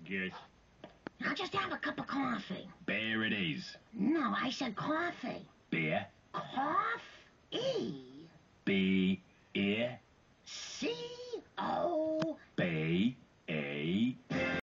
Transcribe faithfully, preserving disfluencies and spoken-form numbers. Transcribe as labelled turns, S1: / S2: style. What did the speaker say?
S1: guess.
S2: I'll just have a cup of coffee.
S1: Beer it is.
S2: No, I said coffee.
S1: Beer?
S2: Coffee.